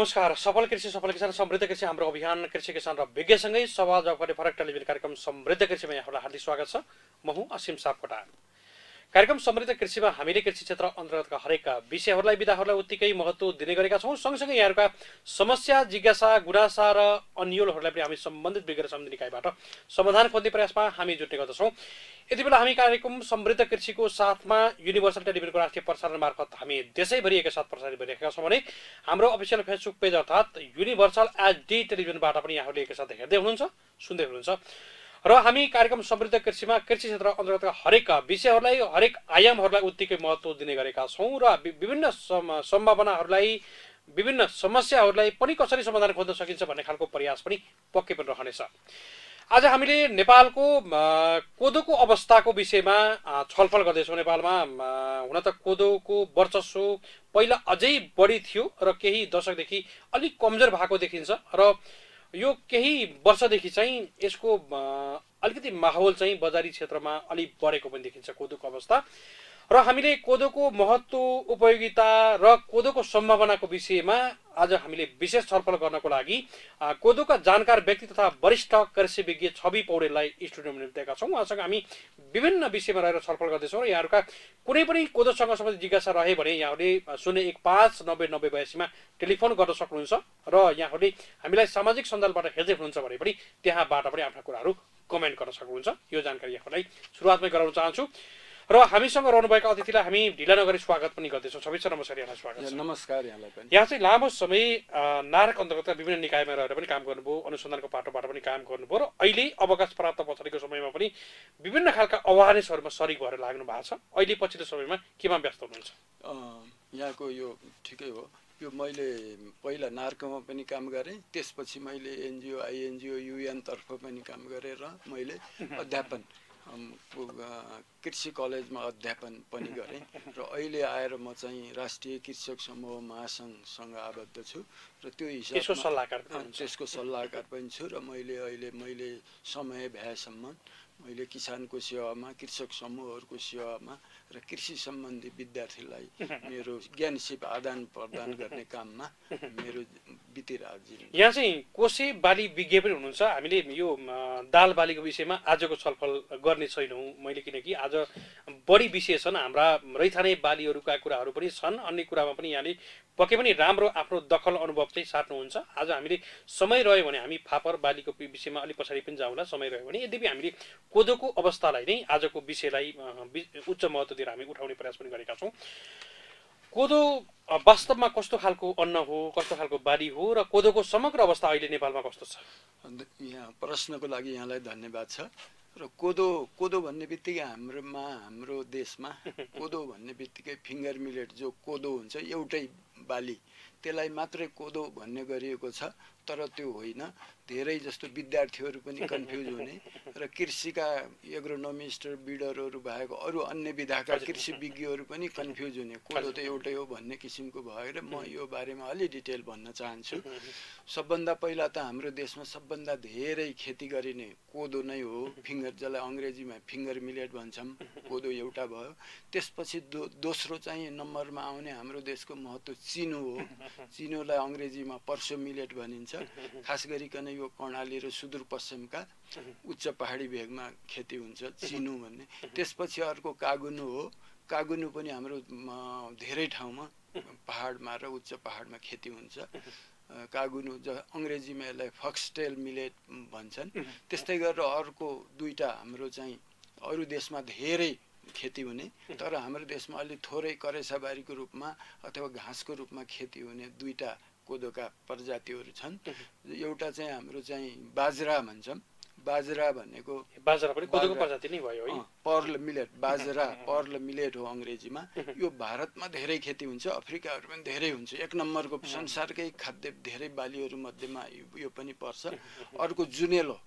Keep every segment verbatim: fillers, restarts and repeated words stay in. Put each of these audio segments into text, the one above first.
नमस्कार। सफल कृषि सफल किसान समृद्ध कृषि हाम्रो अभियान कृषि किसान र विज्ञसँगै सवाल जवाफ गर्ने फरक टेलिभिजन कार्यक्रम समृद्ध कृषिमा यहाँहरूलाई हार्दिक स्वागत छ। म हुँ असीम सापकोटा। कार्यक्रम समृद्ध कृषिमा हामीले कृषि क्षेत्र अन्तर्गतका हरेक विषयहरूलाई विधाहरूलाई उत्तिकै महत्त्व दिने गरेका छौँ। सँगसँगै यहाँहरूका समस्या जिज्ञासा गुनासा र अन्यलहरूलाई पनि हामी सम्बन्धित विज्ञ समिति निकायबाट समाधान खोज्ने प्रयासमा हामी जुट्ने गर्दछौँ। यति बेला हामी कार्यक्रम समृद्ध कृषिको साथमा युनिभर्सल टेलिभिजनको राष्ट्रिय प्रसारण मार्फत हामी देशैभरि एकैसाथ प्रसारित भइरहेका छौँ भने हाम्रो अफिसियल फेसबुक पेज अर्थात् युनिभर्सल एचडी टेलिभिजनबाट पनि यहाँहरूले एकैसाथ हेर्दै हुनुहुन्छ, सुन्दै हुनुहुन्छ र हामी कार्यक्रम समृद्ध कृषिमा कृषि क्षेत्र अन्तर्गतका हरेक विषयहरूलाई हरेक आयामहरूलाई उत्तिकै महत्त्व दिने गरेका छौँ र विभिन्न सम्भावनाहरूलाई विभिन्न समस्याहरूलाई पनि कसरी समाधान खोज्न सकिन्छ भन्ने खालको प्रयास पनि पक्कै पनि रहनेछ। आज हामीले नेपालको कोदोको अवस्थाको विषयमा छलफल गर्दैछौँ। नेपालमा हुन त कोदोको वर्चस्व पहिला अझै बढी थियो र केही दशकदेखि अलिक कमजोर भएको देखिन्छ र यो केही वर्षदेखि चाहिँ यसको अलिकति माहौल चाहिँ बजारी क्षेत्रमा अलिक बढेको पनि देखिन्छ कोदोको अवस्था र हामीले कोदोको महत्त्व उपयोगिता र कोदोको सम्भावनाको विषयमा आज हामीले विशेष छलफल गर्नको लागि कोदोका जानकार व्यक्ति तथा वरिष्ठ कृषि विज्ञ छवि पौडेललाई स्टुडियोमा निम्तेका छौँ। उहाँसँग हामी विभिन्न विषयमा रहेर छलफल गर्दैछौँ र यहाँहरूका कुनै पनि कोदोसँग सम्बन्धित जिज्ञासा रहे भने यहाँहरूले शून्य एक पाँच नब्बे नब्बे बयासीमा टेलिफोन गर्न सक्नुहुन्छ र यहाँहरूले हामीलाई सामाजिक सञ्जालबाट हेर्दै हुनुहुन्छ भने पनि त्यहाँबाट पनि आफ्ना कुराहरू कमेन्ट गर्न सक्नुहुन्छ। यो जानकारी यहाँलाई सुरुवातमै गराउन चाहन्छु र हामीसँग रहनुभएका अतिथिलाई हामी ढिला नगरी स्वागत पनि गर्दैछौँ। छवि सर नमस्कार, यहाँलाई स्वागत छ। नमस्कार यहाँलाई पनि। यहाँ चाहिँ लामो समय नारक अन्तर्गतका विभिन्न निकायमा रहेर पनि काम गर्नुभयो, अनुसन्धानको पाटोबाट पनि काम गर्नुभयो र अहिले अवकाश प्राप्त पछाडिको समयमा पनि विभिन्न खालका अवेरनेसहरूमा सरिक भएर लाग्नु भएको छ। अहिले पछिल्लो समयमा केमा व्यस्त हुनुहुन्छ? यहाँको यो ठिकै हो। यो मैले पहिला नार्कमा पनि काम गरेँ, त्यसपछि मैले एनजिओ आइएनजिओ युएनतर्फ पनि काम गरेर मैले अध्यापन कृषि कलेजमा अध्यापन पनि गरेँ र अहिले आएर म चाहिँ राष्ट्रिय कृषक समूह महासङ्घसँग आबद्ध छु र त्यो हिसाबमा त्यसको सल्लाहकार त्यसको सल्लाहकार पनि छु र मैले अहिले मैले समय भ्याएसम्म मैले किसानको सेवामा कृषक समूहहरूको सेवामा र कृषि सम्बन्धी विद्यार्थीलाई मेरो ज्ञान सिप आदान प्रदान गर्ने काममा मेरो बितिरहेको। यहाँ चाहिँ कोसे बाली विज्ञ पनि हुनुहुन्छ। हामीले यो दाल बालीको विषयमा आजको छलफल गर्ने छैनौँ मैले, किनकि आज बढी विषय छन्, हाम्रा रैथाने बालीहरूका कुराहरू पनि छन्, अन्य कुरामा पनि यहाँले पक्कै पनि राम्रो आफ्नो दखल अनुभव चाहिँ साट्नुहुन्छ। आज हामीले समय रह्यो भने हामी फापर बालीको विषयमा अलिक पछाडि पनि जाउँला समय रह्यो भने। यद्यपि हामीले कोदोको अवस्थालाई नै आजको विषयलाई उच्च महत्त्व दिएर हामी उठाउने प्रयास पनि गरेका छौँ। कोदो वास्तवमा कस्तो खालको अन्न हो, कस्तो खालको बाली हो र कोदोको समग्र अवस्था अहिले नेपालमा कस्तो छ? यहाँ प्रश्नको लागि यहाँलाई धन्यवाद छ। र कोदो कोदो भन्ने बित्तिकै हाम्रोमा हाम्रो देशमा कोदो भन्ने बित्तिकै फिङ्गर मिलेट जो कोदो हुन्छ एउटै बाली, त्यसलाई मात्रै कोदो भन्ने गरिएको छ। तर त्यो होइन, धेरै जस्तो विद्यार्थीहरू पनि कन्फ्युज हुने र कृषिका एग्रोनोमिस्ट बिडरहरू बाहेक अरू अन्य विधाका कृषि विज्ञहरू पनि कन्फ्युज हुने, कोदो त एउटै हो भन्ने किसिमको भएर म यो बारेमा अलि डिटेल भन्न चाहन्छु। सबभन्दा पहिला त हाम्रो देशमा सबभन्दा धेरै खेती गरिने कोदो नै हो, फिङ्गर जसलाई अङ्ग्रेजीमा फिङ्गर मिलेट भन्छौँ, कोदो एउटा भयो। त्यसपछि दो दोस्रो चाहिँ नम्बरमा आउने हाम्रो देशको महत्त्व चिनो हो। चिनोलाई अङ्ग्रेजीमा पर्सो मिलेट भनिन्छ। खास गरिकन यो कर्णाली र सुदूरपश्चिमका उच्च पहाडी भेगमा खेती हुन्छ चिनो भन्ने। त्यसपछि अर्को कागुनु हो। कागुनु पनि हाम्रो धेरै ठाउँमा पहाडमा र उच्च पहाडमा खेती हुन्छ। कागुनु ज अङ्ग्रेजीमा यसलाई फक्सटेल मिलेट भन्छन्। त्यस्तै गरेर अर्को दुईवटा हाम्रो चाहिँ अरू देशमा धेरै खेती हुने तर हाम्रो देशमा अलि थोरै करेसाबारीको रूपमा अथवा घाँसको रूपमा खेती हुने दुईवटा कोदोका प्रजातिहरू छन्। एउटा चाहिँ हाम्रो चाहिँ बाजरा भन्छौँ। बाजरा भनेको बाजरा पनि कोदोको प्रजाति नै भयो है। पर्ल मिलेट, बाजरा पर्ल मिलेट हो अङ्ग्रेजीमा। यो भारतमा धेरै खेती हुन्छ, अफ्रिकाहरू पनि धेरै हुन्छ। एक नम्बरको संसारकै खाद्य धेरै बालीहरू मध्येमा यो पनि पर्छ। अर्को जुनेलो,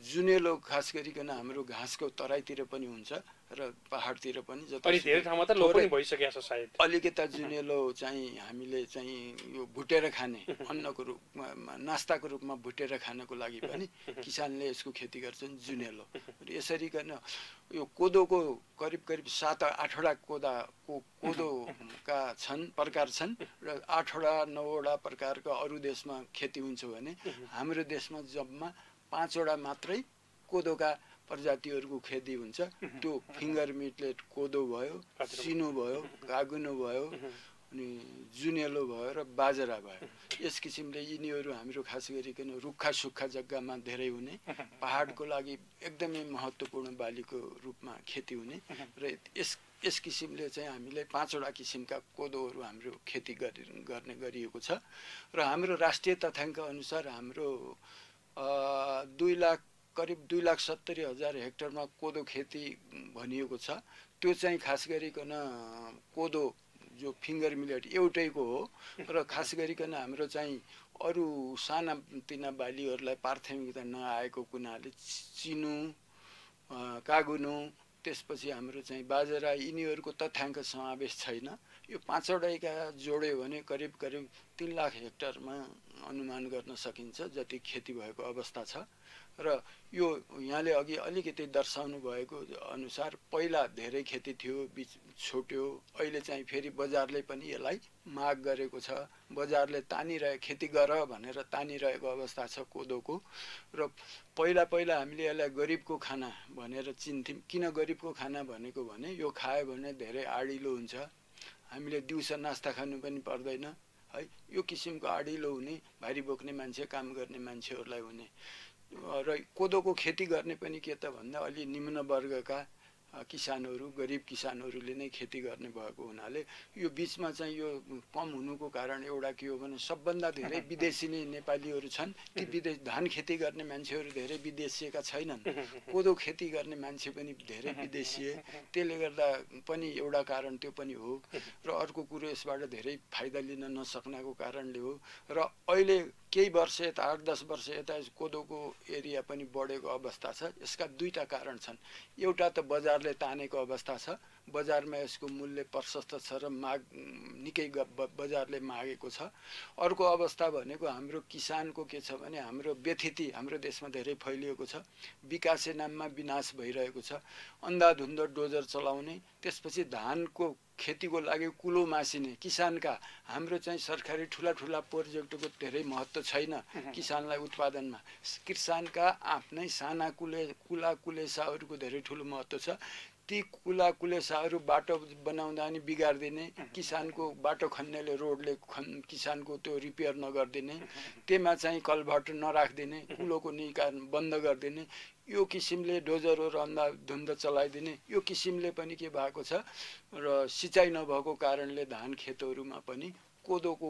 जुनेलो खास गरिकन हाम्रो घाँसको तराईतिर पनि हुन्छ र पहाडतिर पनि जता अनि धेरै ठाउँमा त लो पनि भइसकेको छ सायद। अलिकता जुनेलो चाहिँ हामीले चाहिँ यो भुटेर खाने अन्नको रूपमा नास्ताको रूपमा भुटेर खानको लागि पनि किसानले यसको खेती गर्छन् जुनेलो। र यसरी गर्न यो कोदोको करिब करिब सात आठवटा कोदाको कोदोका छन् प्रकार छन् र आठवटा नौवटा प्रकारका अरू देशमा खेती हुन्छ भने हाम्रो देशमा जम्मा पाँचवटा मात्रै कोदोका प्रजातिहरूको खेती हुन्छ। त्यो फिङ्गर मिटलेट कोदो भयो, सिनो भयो, कागुनो भयो, अनि जुनेलो भयो र बाजरा भयो। यस किसिमले यिनीहरू हाम्रो खास गरिकन रुखा सुक्खा जग्गामा धेरै हुने, पहाडको लागि एकदमै महत्त्वपूर्ण बालीको रूपमा खेती हुने र यस यस किसिमले चाहिँ हामीले पाँचवटा किसिमका कोदोहरू हाम्रो खेती गर्ने गरिएको छ। र हाम्रो राष्ट्रिय तथ्याङ्क अनुसार हाम्रो दुई लाख करिब दुई लाख सत्तरी हजार हेक्टरमा कोदो खेती भनिएको छ। त्यो चाहिँ खास गरिकन कोदो जो फिङ्गर मिलेट एउटैको हो र खास गरिकन हाम्रो चाहिँ अरू साना तिना बालीहरूलाई प्राथमिकता नआएको हुनाले चिनो, कागुनो, त्यसपछि हाम्रो चाहिँ बाजरा यिनीहरूको तथ्याङ्क समावेश छैन। यो पाँचवटैका जोड्यो भने करिब करिब तिन लाख हेक्टरमा अनुमान गर्न सकिन्छ जति खेती भएको अवस्था छ। र यो यहाँले अघि अलिकति दर्शाउनु भएको अनुसार पहिला धेरै खेती थियो, बिच छुट्यो, अहिले चाहिँ फेरि बजारले पनि यसलाई माग गरेको छ। बजारले तानिरहे खेती गर भनेर तानिरहेको अवस्था छ कोदोको। र पहिला पहिला हामीले यसलाई गरिबको खाना भनेर चिन्थ्यौँ। किन गरिबको खाना भनेको भने यो खायो भने धेरै आडिलो हुन्छ, हामीले दिउँसो नास्ता खानु पनि पर्दैन है। यो किसिमको आडिलो हुने, भारी बोक्ने मान्छे, काम गर्ने मान्छेहरूलाई हुने र कोदोको खेती गर्ने पनि के त भन्दा अलि निम्न वर्गका किसानहरू, गरिब किसानहरूले नै खेती गर्ने भएको हुनाले यो बिचमा चाहिँ यो कम हुनुको कारण एउटा के हो भने सबभन्दा धेरै विदेशी नै नेपालीहरू छन्। ती विदेश धान खेती गर्ने मान्छेहरू धेरै विदेशिएका छैनन्, कोदो खेती गर्ने मान्छे पनि धेरै विदेशिए। त्यसले गर्दा पनि एउटा कारण त्यो पनि हो। र अर्को कुरो यसबाट धेरै फाइदा लिन नसक्नको कारणले हो। र अहिले केही वर्ष यता आठ दस वर्ष यता कोदोको एरिया पनि बढेको अवस्था छ। यसका दुईटा कारण छन्। एउटा त बजारले तानेको अवस्था छ, बजारमा यसको मूल्य प्रशस्त छ र माग निकै बजारले मागेको छ। अर्को अवस्था भनेको हाम्रो किसानको के छ भने हाम्रो व्यथिति हाम्रो देशमा धेरै फैलिएको छ, विकासे नाममा विनाश भइरहेको छ। अन्धाधुन्ध डोजर चलाउने, त्यसपछि धानको खेतीको लागि कुलो मासिने किसानका हाम्रो चाहिँ सरकारी ठुला ठुला प्रोजेक्टको धेरै महत्त्व छैन किसानलाई उत्पादनमा। किसानका आफ्नै साना कुले कुला कुलेसाहरूको धेरै ठुलो महत्त्व छ। ती कुला कुलेसाहरू बाटो बनाउँदा नि बिगारिदिने, किसानको बाटो खन्नेले रोडले खन् किसानको त्यो रिपेयर नगरिदिने, त्यसमा चाहिँ कलभट नराखिदिने, कुलोको निकास बन्द गरिदिने, यो किसिमले डोजरहरू अन्धाधुन्ध चलाइदिने, यो किसिमले पनि के भएको छ र सिँचाइ नभएको कारणले धान खेतहरूमा पनि कोदोको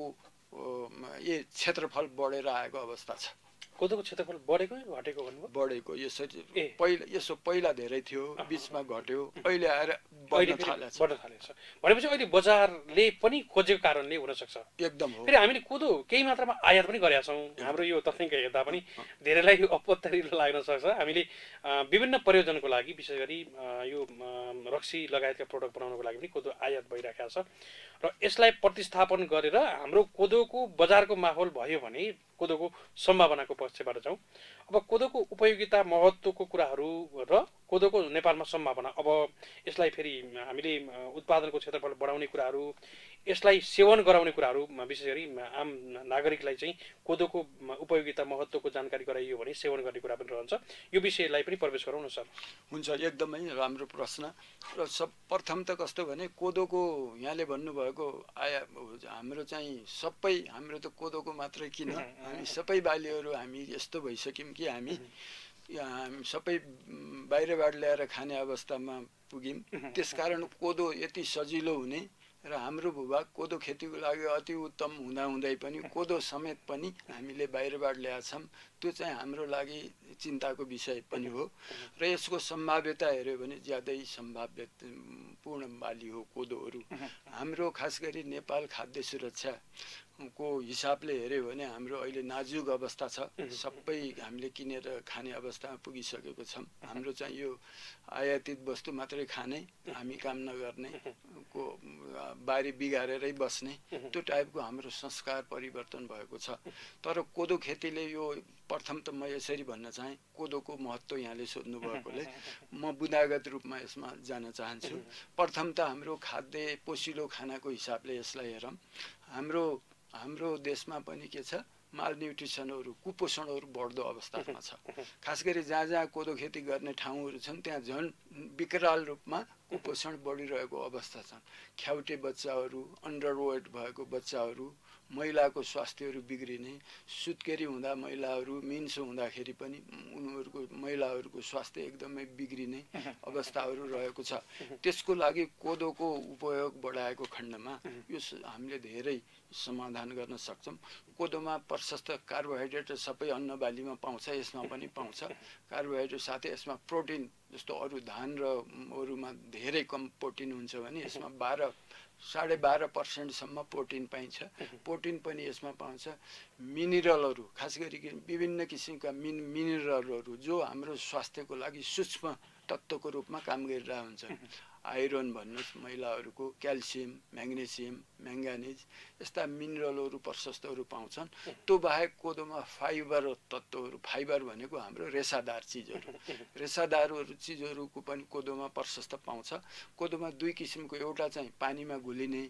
यो क्षेत्रफल बढेर आएको अवस्था छ। कोदोको क्षेत्रफल बढेको घटेको भन्नुभयो? बढेको। यसरी पहिला यसो पहिला धेरै थियो, बिचमा घट्यो, अहिले आएर बढ्न थालेछ। बढ्न थालेछ भनेपछि अहिले बजारले पनि खोजेको कारणले हुनसक्छ। एकदम हो। फेरि हामीले कोदो केही मात्रामा आयात पनि गरेका छौँ। हाम्रो यो तथ्याङ्क हेर्दा पनि धेरैलाई यो अपत्तरिलो लाग्न सक्छ। हामीले विभिन्न प्रयोजनको लागि विशेष गरी यो रक्सी लगायतका प्रडक्ट बनाउनको लागि पनि कोदो आयात भइरहेको छ। र यसलाई प्रतिस्थापन गरेर हाम्रो कोदोको बजारको माहौल भयो भने कोदोको सम्भावनाको पक्षबाट जाउँ। अब कोदोको उपयोगिता महत्त्वको कुराहरू र कोदोको नेपालमा सम्भावना, अब यसलाई फेरि हामीले उत्पादनको क्षेत्रफल बढाउने कुराहरू, यसलाई सेवन गराउने कुराहरू, विशेष गरी आम नागरिकलाई चाहिँ कोदोको उपयोगिता महत्त्वको जानकारी गराइयो भने सेवन गर्ने कुरा पनि रहन्छ। यो विषयलाई पनि प्रवेश गरौँ न सर। हुन्छ, एकदमै राम्रो प्रश्न। र सब प्रथम त कस्तो भने कोदोको यहाँले भन्नुभएको आया हाम्रो चाहिँ सबै हाम्रो त कोदोको मात्रै किन, हामी सबै बालीहरू हामी यस्तो भइसक्यौँ कि हामी हामी सबै बाहिरबाट ल्याएर खाने अवस्थामा पुग्यौँ। त्यसकारण कोदो यति सजिलो हुने र हाम्रो भूभाग कोदो खेतीको लागि अति उत्तम हुँदाहुँदै पनि कोदो समेत पनि हामीले बाहिरबाट ल्याएछौँ। त्यो चाहिँ हाम्रो लागि चिन्ताको विषय पनि हो र यसको सम्भाव्यता हेऱ्यो भने ज्यादै सम्भाव्यपूर्ण बाली हो कोदोहरू। हाम्रो खास गरी नेपाल खाद्य सुरक्षा को हिसाबले हेऱ्यो भने हाम्रो अहिले नाजुक अवस्था छ, सबै हामीले किनेर खाने अवस्थामा पुगिसकेको छौँ। हाम्रो चाहिँ यो आयातित वस्तु मात्रै खाने, हामी काम नगर्ने को बारी बिगारेरै बस्ने त्यो टाइपको हाम्रो संस्कार परिवर्तन भएको छ। तर कोदो खेतीले यो प्रथम त म यसरी भन्न चाहेँ, कोदोको महत्त्व यहाँले सोध्नु भएकोले म बुँदागत रूपमा यसमा जान चाहन्छु। प्रथम त हाम्रो खाद्य पोसिलो खानाको हिसाबले यसलाई हेरौँ, हाम्रो हाम्रो देशमा पनि के छ, मालन्युट्रिसनहरू कुपोषणहरू बढ्दो अवस्थामा छ। खास गरी जहाँ जहाँ कोदो खेती गर्ने ठाउँहरू छन् त्यहाँ झन् विकराल रूपमा कुपोषण बढिरहेको अवस्था छ। ख्याउटे बच्चाहरू, अन्डरवेट भएको बच्चाहरू, महिलाको स्वास्थ्यहरू बिग्रिने, सुत्केरी हुँदा महिलाहरू मिन्सो हुँदाखेरि पनि उनीहरूको महिलाहरूको स्वास्थ्य एकदमै बिग्रिने अवस्थाहरू रहेको छ। त्यसको लागि कोदोको उपयोग बढाएको खण्डमा यो हामीले धेरै समाधान गर्न सक्छौँ। कोदोमा प्रशस्त कार्बोहाइड्रेट सबै अन्नबालीमा पाउँछ, यसमा पनि पाउँछ कार्बोहाइड्रेट, साथै यसमा प्रोटिन जस्तो अरू धान र अरूमा धेरै कम प्रोटिन हुन्छ भने यसमा बाह्र साढे बाह्र पर्सेन्टसम्म प्रोटिन पाइन्छ। प्रोटिन पनि यसमा पाउँछ। मिनरलहरू, खास गरी विभिन्न किसिमका मिन मिनरलहरू जो हाम्रो स्वास्थ्यको लागि सूक्ष्म तत्त्वको रूपमा काम गरिरहेको हुन्छ। आइरन भन्नुहोस् महिलाहरूको, क्याल्सियम, म्याग्नेसियम, म्याङ्गानिज यस्ता मिनरलहरू प्रशस्तहरू पाउँछन्। त्यो बाहेक कोदोमा फाइबर तत्त्वहरू, फाइबर भनेको हाम्रो रेसादार चिजहरू, रेसादारहरू चिजहरूको पनि कोदोमा प्रशस्त पाउँछ। कोदोमा दुई किसिमको, एउटा चाहिँ पानीमा घुलिने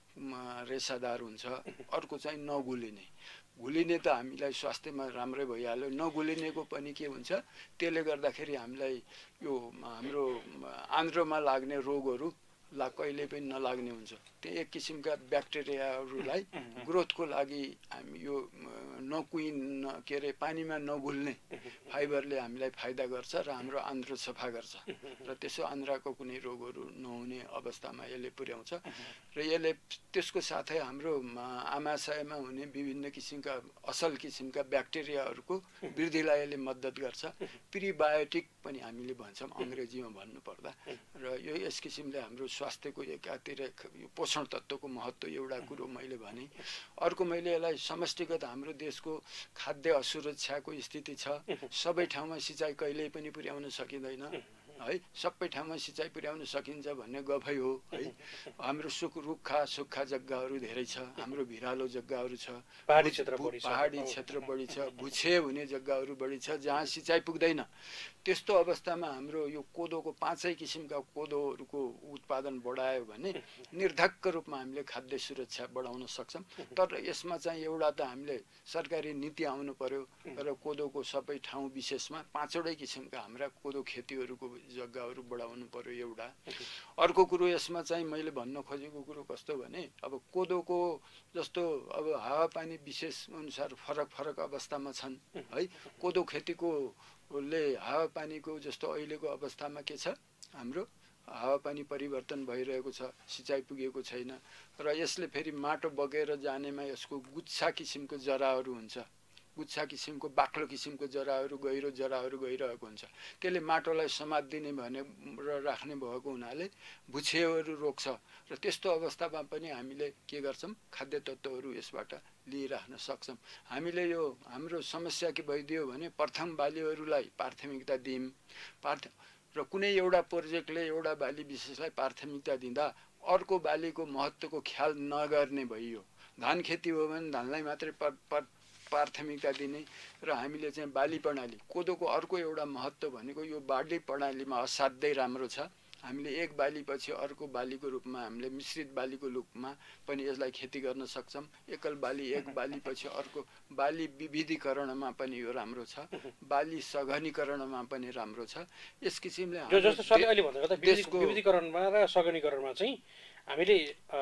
रेसादार हुन्छ, अर्को चाहिँ नघुलिने। घुलिने त हामीलाई स्वास्थ्यमा राम्रै भइहाल्यो, नघुलिनेको पनि के हुन्छ, त्यसले गर्दाखेरि हामीलाई यो हाम्रो आन्द्रोमा लाग्ने रोगहरू ला कहिले पनि नलाग्ने हुन्छ। त्यो एक किसिमका ब्याक्टेरियाहरूलाई ग्रोथको लागि हामी यो नकुइन के अरे पानीमा नघुल्ने फाइबरले हामीलाई फाइदा गर्छ र हाम्रो आन्द्रो सफा गर्छ र त्यसो आन्द्राको कुनै रोगहरू नहुने अवस्थामा यसले पुर्याउँछ। र यसले त्यसको साथै हाम्रो आमाशयमा हुने विभिन्न किसिमका असल किसिमका ब्याक्टेरियाहरूको वृद्धिलाई यसले मद्दत गर्छ। प्रिबायोटिक पनि हामीले भन्छौँ अङ्ग्रेजीमा भन्नुपर्दा। र यो यस किसिमले हाम्रो स्वास्थ्यको एकातिर पोषण तत्त्वको महत्त्व एउटा कुरो मैले भने। अर्को मैले यसलाई समष्टिगत हाम्रो देशको खाद्य असुरक्षाको स्थिति छ। सबै ठाउँमा सिँचाइ कहिल्यै पनि पुर्याउन सकिँदैन है, सबै ठाउँमा सिँचाइ पुर्याउन सकिन्छ भन्ने गफै हो है। हाम्रो सुख रुखा सुक्खा जग्गाहरू धेरै छ, हाम्रो भिरालो जग्गाहरू छ, पहाडी क्षेत्र बढी छ, पहाडी क्षेत्र बढी छ, भुछे हुने जग्गाहरू बढी छ जहाँ सिँचाइ पुग्दैन। त्यस्तो अवस्थामा हाम्रो यो कोदोको पाँचै किसिमका कोदोहरूको उत्पादन बढायो भने निर्धक्क रूपमा हामीले खाद्य सुरक्षा बढाउन सक्छौँ। तर यसमा चाहिँ एउटा त हामीले सरकारी नीति आउनु पर्यो र कोदोको सबै ठाउँ विशेषमा पाँचवटै किसिमका हाम्रा कोदो खेतीहरूको जग्गाहरू बढाउनु पर्यो एउटा। अर्को कुरो यसमा चाहिँ मैले भन्न खोजेको कुरो कस्तो भने, अब कोदोको जस्तो अब हावापानी विशेष अनुसार फरक फरक अवस्थामा छन् है। कोदो खेतीको ले हावापानीको जस्तो अहिलेको अवस्थामा के छ, हाम्रो हावापानी परिवर्तन भइरहेको छ, सिँचाइ पुगेको छैन र यसले फेरि माटो बगेर जानेमा यसको गुच्छा किसिमको जराहरू हुन्छ, गुच्छा किसिमको बाक्लो किसिमको जराहरू, गहिरो जराहरू गइरहेको हुन्छ। त्यसले माटोलाई समात्दिने भने र राख्ने भएको हुनाले भुछेहरू रोक्छ र त्यस्तो अवस्थामा पनि हामीले के गर्छौँ, खाद्य तत्त्वहरू यसबाट लिइराख्न सक्छौँ। हामीले यो हाम्रो समस्या के भइदियो भने प्रथम बालीहरूलाई प्राथमिकता दियौँ, पार्थ र कुनै एउटा प्रोजेक्टले एउटा बाली विशेषलाई प्राथमिकता दिँदा अर्को बालीको महत्त्वको ख्याल नगर्ने भइयो। धान खेती हो भने धानलाई मात्रै प्राथमिकता दिने र हामीले चाहिँ बाली प्रणाली, कोदोको अर्को एउटा महत्त्व भनेको यो बाली प्रणालीमा असाध्यै राम्रो छ। हामीले एक बालीपछि अर्को बालीको रूपमा हामीले मिश्रित बालीको रूपमा पनि यसलाई खेती गर्न सक्छौँ। एकल बाली एक बालीपछि अर्को बाली विविधीकरणमा पनि यो राम्रो छ, बाली सघनीकरणमा पनि राम्रो छ। यस किसिमले जो जस्तो सरले अहिले भन्दै गर्दा विविधीकरणमा र सघनीकरणमा चाहिँ हामीले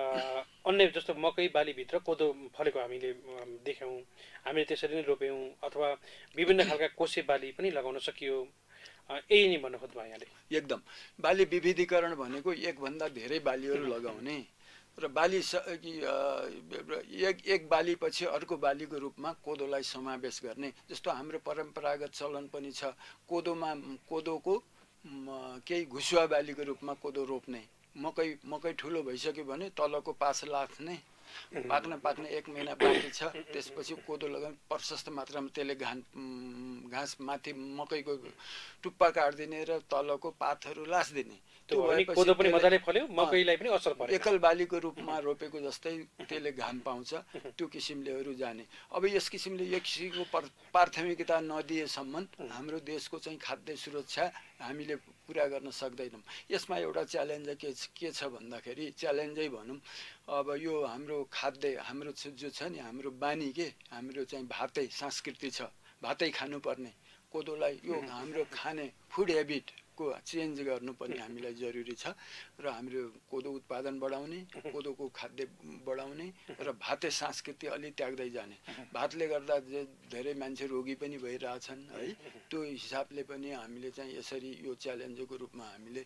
अन्य जस्तो मकै बालीभित्र कोदो फलेको हामीले देख्यौँ, हामीले त्यसरी नै रोप्यौँ अथवा विभिन्न खालका कोसे बाली पनि लगाउन सकियो, यही नै भन्नु खोज्नुभयो यहाँले? एकदम बाली विविधीकरण भनेको एकभन्दा धेरै बालीहरू लगाउने र बाली एक एक बालीपछि अर्को बालीको रूपमा कोदोलाई समावेश गर्ने। जस्तो हाम्रो परम्परागत चलन पनि छ, कोदोमा कोदोको केही घुसुवा बालीको रूपमा कोदो रोप्ने। मकै मकै ठुलो भइसक्यो भने तलको पास लाथ्ने, पाक्न पाक्न एक महिना बाँकी छ, त्यसपछि कोदो लगाउने, प्रशस्त मात्रामा त्यसले घान घाँस माथि मकैको टुप्पा काटिदिने र तलको पातहरू लासिदिने। त्यो कोदो पनि मजाले फल्यो, मकैलाई पनि असर पर्यो। एकल बालीको रूपमा रोपेको जस्तै त्यसले घाम पाउँछ, त्यो किसिमलेहरू जाने। अब यस किसिमले एक किसिमको प्राथमिकता नदिएसम्म हाम्रो देशको चाहिँ खाद्य सुरक्षा हामीले पुरा गर्न सक्दैनौँ। यसमा एउटा च्यालेन्ज के के छ भन्दाखेरि, च्यालेन्जै भनौँ, अब यो हाम्रो खाद्य हाम्रो जो छ नि हाम्रो बानी के हाम्रो चाहिँ भातै संस्कृति छ, भातै खानुपर्ने। कोदोलाई यो हाम्रो खाने फुड हेबिटको चेन्ज गर्नु पनि हामीलाई जरुरी छ र हाम्रो कोदो उत्पादन बढाउने, कोदोको खाद्य बढाउने र भाते संस्कृति अलि त्याग्दै जाने। भातले गर्दा धेरै मान्छे रोगी पनि भइरहेछन् है, त्यो हिसाबले पनि हामीले चाहिँ यसरी यो च्यालेन्जको रूपमा हामीले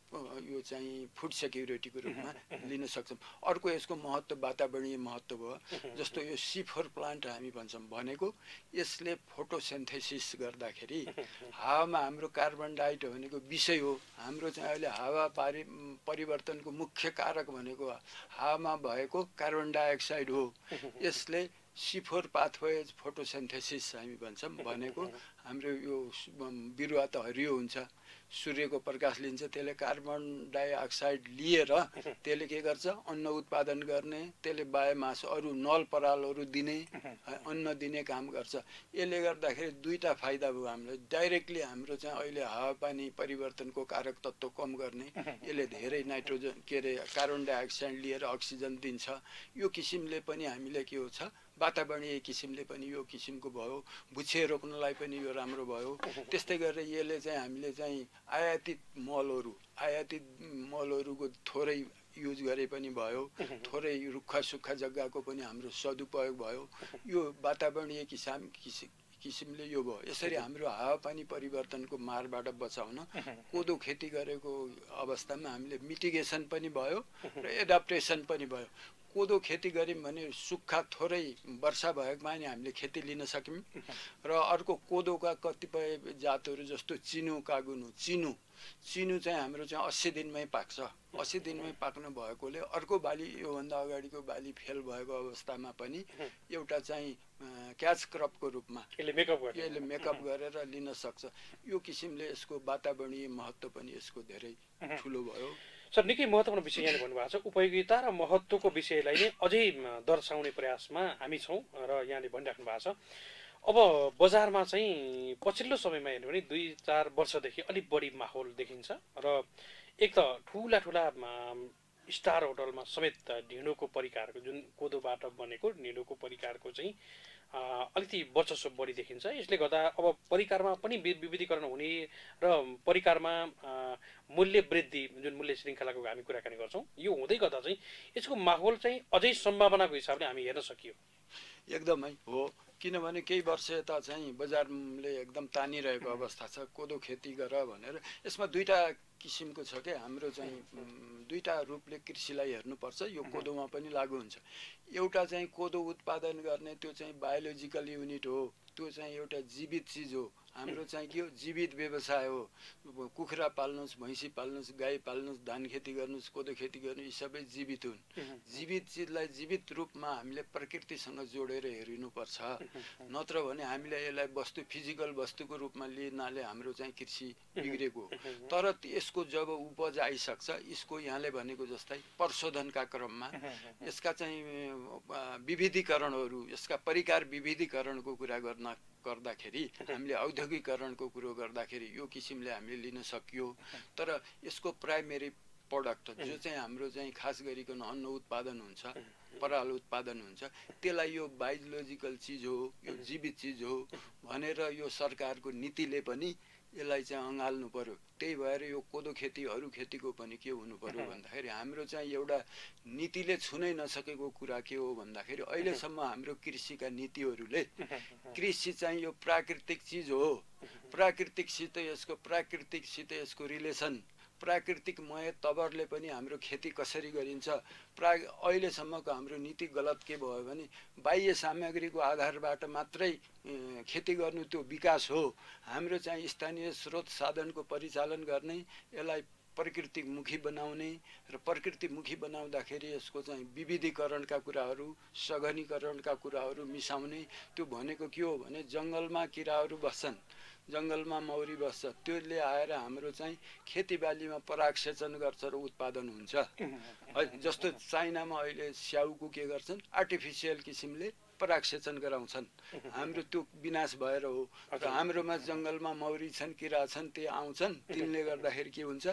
यो चाहिँ फुड सेक्युरिटीको रूपमा लिन सक्छौँ। अर्को यसको महत्त्व वातावरणीय महत्त्व भयो। जस्तो यो सी फोर प्लान्ट हामी भन्छौँ, भनेको यसले फोटोसिन्थेसिस गर्दाखेरि हावामा हाम्रो कार्बन डाइअक्साइड भनेको विषय हो। हाम्रो चाहिँ अहिले हावा पारि परिवर्तनको मुख्य कारक भनेको हावामा भएको कार्बन डाइअक्साइड हो। यसले सी फोर पाथवे फोटोसिन्थेसिस हामी भन्छौँ, भनेको हाम्रो यो बिरुवा त हरियो हुन्छ, सूर्यको प्रकाश लिन्छ, त्यसले कार्बन डाइअक्साइड लिएर त्यसले के गर्छ, अन्न उत्पादन गर्ने, त्यसले बायोमास अरू नल परालहरू दिने, अन्न दिने काम गर्छ। यसले गर्दाखेरि दुईवटा फाइदा भयो हामीलाई। डाइरेक्टली हाम्रो चाहिँ अहिले हावापानी परिवर्तनको कारक तत्त्व कम गर्ने, यसले धेरै नाइट्रोजन के अरे कार्बन डाइअक्साइड लिएर अक्सिजन दिन्छ। यो किसिमले पनि हामीले के हो छ, वातावरणीय किसिमले पनि यो किसिमको भयो, भुछे रोप्नलाई पनि यो राम्रो भयो। त्यस्तै गरेर यसले चाहिँ हामीले चाहिँ आयातित मलहरू आयातित मलहरूको थोरै युज गरे पनि भयो, थोरै रुखा सुक्खा जग्गाको पनि हाम्रो सदुपयोग भयो। यो वातावरणीय किसिम किसिमले यो भयो। यसरी हाम्रो हावापानी परिवर्तनको मारबाट बचाउन कोदो खेती गरेको अवस्थामा हामीले मिटिगेसन पनि भयो र एडाप्टेसन पनि भयो। कोदो खेती गऱ्यौँ भने सुक्खा थोरै वर्षा भएकोमा नि हामीले खेती लिन सक्यौँ। र अर्को कोदोका कतिपय जातहरू जस्तो चिनो कागुनु चिनु चिनु चाहिँ हाम्रो चाहिँ अस्सी दिनमै पाक्छ। अस्सी दिनमै पाक्नु भएकोले अर्को बाली योभन्दा अगाडिको बाली फेल भएको अवस्थामा पनि एउटा चाहिँ क्याच क्रपको रूपमा यसले मेकअप गर्छ यसले मेकअप गरेर लिन सक्छ। यो किसिमले यसको वातावरणीय महत्त्व पनि यसको धेरै ठुलो भयो। सर, निकै महत्त्वपूर्ण विषय यहाँले भन्नुभएको छ। उपयोगिता र महत्त्वको विषयलाई नै अझै दर्शाउने प्रयासमा हामी छौँ र यहाँले भनिराख्नु भएको छ। अब बजारमा चाहिँ पछिल्लो समयमा हेर्नु भने दुई चार वर्षदेखि अलिक बढी माहौल देखिन्छ र एक त ठुला ठुला स्टार होटलमा समेत ढिँडोको परिकारको जुन कोदोबाट बनेको ढिँडोको परिकारको चाहिँ अलिकति वर्चस्व बढी देखिन्छ। यसले गर्दा अब परिकारमा पनि विविधीकरण हुने र परिकारमा मूल्य वृद्धि जुन मूल्य श्रृङ्खलाको हामी कुराकानी गर्छौँ, यो हुँदै गर्दा चाहिँ यसको माहौल चाहिँ अझै सम्भावनाको हिसाबले हामी हेर्न सकियो। एकदमै हो, किनभने केही वर्ष यता चाहिँ बजारले एकदम तानिरहेको अवस्था छ, कोदो खेती गर भनेर। यसमा दुईवटा किसिमको छ क्या, हाम्रो चाहिँ दुईवटा रूपले कृषिलाई हेर्नुपर्छ। यो कोदोमा पनि लागु हुन्छ। एउटा चाहिँ कोदो उत्पादन गर्ने त्यो चाहिँ बायोलोजिकल युनिट हो, त्यो चाहिँ एउटा जीवित चिज हो। हाम्रो चाहिँ के हो, जीवित व्यवसाय हो। कुखुरा पाल्नुहोस्, भैँसी पाल्नुहोस्, गाई पाल्नुहोस्, धान खेती गर्नुहोस्, कोदो खेती गर्नु, यी सबै जीवित हुन्। जीवित चिजलाई जीवित रूपमा हामीले प्रकृतिसँग जोडेर हेरिनुपर्छ। नत्र भने हामीले यसलाई वस्तु फिजिकल वस्तुको रूपमा लिनाले हाम्रो चाहिँ कृषि बिग्रेको। तर यसको जब उपज आइसक्छ, यसको यहाँले भनेको जस्तै प्रशोधनका क्रममा यसका चाहिँ विविधीकरणहरू, यसका परिकार विविधीकरणको कुरा गर्न गर्दाखेरि हामीले औद्योगिकरणको कुरो गर्दाखेरि यो किसिमले हामीले लिन सकियो। तर यसको प्राइमेरी प्रडक्ट जो चाहिँ हाम्रो चाहिँ खास गरिकन अन्न उत्पादन हुन्छ, पराल उत्पादन हुन्छ, त्यसलाई यो बायोलोजिकल चिज हो, यो जीवित चिज हो भनेर यो सरकारको नीतिले पनि यसलाई चाहिँ अँगाल्नु पर्यो। त्यही भएर यो कोदो खेती अरू खेतीको पनि के हुनु पर्यो भन्दाखेरि हाम्रो चाहिँ एउटा नीतिले छुनै नसकेको कुरा के हो भन्दाखेरि अहिलेसम्म हाम्रो कृषिका नीतिहरूले कृषि चाहिँ यो प्राकृतिक चिज हो, प्राकृतिकसित यसको प्राकृतिकसित यसको रिलेसन प्राकृतिक मय तवरले पनि हाम्रो खेती कसरी गरिन्छ, प्रा अहिलेसम्मको हाम्रो नीति गलत के भयो भने बाह्य सामग्रीको आधारबाट मात्रै खेती गर्नु त्यो विकास हो। हाम्रो चाहिँ स्थानीय स्रोत साधनको परिचालन गर्ने, यसलाई प्रकृतिमुखी बनाउने र प्रकृतिमुखी बनाउँदाखेरि यसको चाहिँ विविधीकरणका कुराहरू, सघनीकरणका कुराहरू मिसाउने। त्यो भनेको के हो भने जङ्गलमा किराहरू बस्छन्, जङ्गलमा मौरी बस्छ, त्यसले आएर हाम्रो चाहिँ खेतीबालीमा परागसेचन गर्छ र उत्पादन हुन्छ है। जस्तो चाइनामा अहिले स्याउको के गर्छन्, आर्टिफिसियल किसिमले परागसेचन गराउँछन्। हाम्रो त्यो विनाश भएर हो। र हाम्रोमा जङ्गलमा मौरी छन्, किरा छन्, त्यो आउँछन्, तिनले गर्दाखेरि के हुन्छ,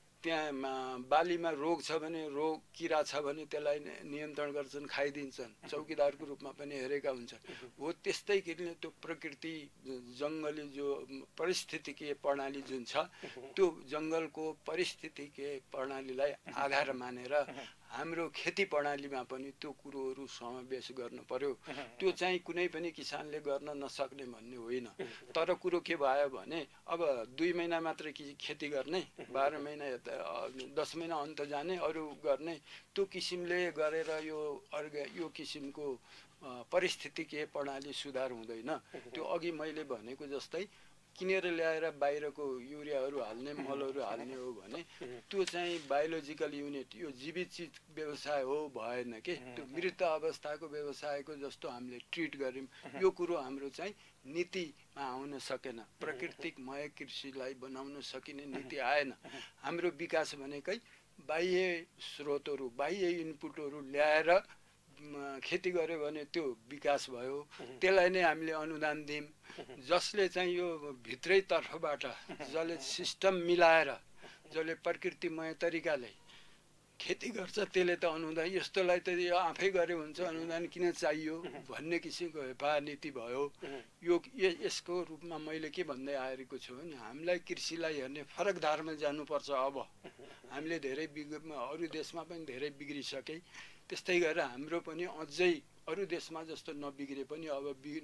त्यहाँ बालीमा रोग छ भने, रोग किरा छ भने त्यसलाई नियन्त्रण गर्छन्, खाइदिन्छन्, चौकीदारको रूपमा पनि हेरेका हुन्छन्। हो त्यस्तै किनले त्यो प्रकृति जङ्गली जो पारिस्थितिकीय प्रणाली जुन छ, त्यो जङ्गलको पारिस्थितिकीय प्रणालीलाई आधार मानेर हाम्रो खेती प्रणालीमा पनि त्यो कुरोहरू समावेश गर्नु पर्यो। त्यो चाहिँ कुनै पनि किसानले गर्न नसक्ने भन्ने होइन। तर कुरो के भयो भने अब दुई महिना मात्रै खेती गर्ने, बाह्र महिना दस महिना अन्त जाने, अरू गर्ने, त्यो किसिमले गरेर यो अर्ग यो किसिमको परिस्थितिकीय प्रणाली सुधार हुँदैन। त्यो अघि मैले भनेको जस्तै किनेर ल्याएर बाहिरको युरियाहरू हाल्ने, मलहरू हाल्ने हो भने त्यो चाहिँ बायोलोजिकल युनिट, यो जीवित चिज व्यवसाय हो भएन के, त्यो मृत अवस्थाको व्यवसायको जस्तो हामीले ट्रिट गऱ्यौँ। यो कुरो हाम्रो चाहिँ नीतिमा आउन सकेन। प्राकृतिकमय कृषिलाई बनाउन सकिने नीति आएन। हाम्रो विकास भनेकै बाह्य स्रोतहरू, बाह्य इनपुटहरू ल्याएर खेती गर्यो भने त्यो विकास भयो। त्यसलाई नै हामीले अनुदान दियौँ। जसले चाहिँ यो भित्रै तर्फबाट जसले सिस्टम मिलाएर, जसले प्रकृतिमय तरिकाले खेती गर्छ, त्यसले त अनुदान, यस्तोलाई त यो आफै गरे हुन्छ, अनुदान किन चाहियो भन्ने किसिमको हेपा नीति भयो। यो यसको रूपमा मैले के भन्दै आएको छु भने हामीलाई कृषिलाई हेर्ने फरक धारमा जानुपर्छ। अब हामीले धेरै बिग अरू देशमा पनि धेरै बिग्रिसके, त्यस्तै गरेर हाम्रो पनि अझै अरू देशमा जस्तो नबिग्रे पनि अब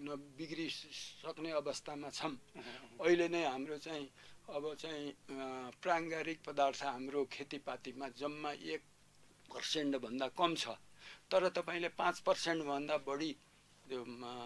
नबिग्रिसक्ने अवस्थामा छौँ। अहिले नै हाम्रो चाहिँ अब चाहिँ प्राङ्गारिक पदार्थ हाम्रो खेतीपातीमा जम्मा एक पर्सेन्टभन्दा कम छ। तर तपाईँले पाँच पर्सेन्टभन्दा बढी त्यो